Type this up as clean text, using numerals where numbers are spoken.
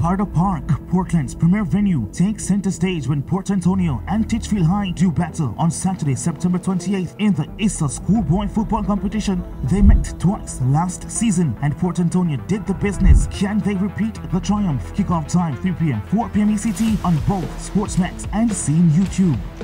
Carter Park, Portland's premier venue, takes center stage when Port Antonio and Titchfield High do battle on Saturday, September 28th in the ISSA Schoolboy Football competition. They met twice last season and Port Antonio did the business. Can they repeat the triumph? Kickoff time 3 p.m. 4 p.m. ECT on both SportsMax and CEEN YouTube.